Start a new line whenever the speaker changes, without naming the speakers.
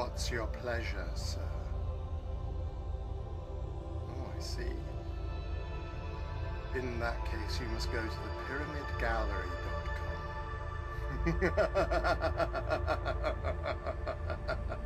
What's your pleasure, sir? Oh, I see. In that case, you must go to the pyramidgallery.com.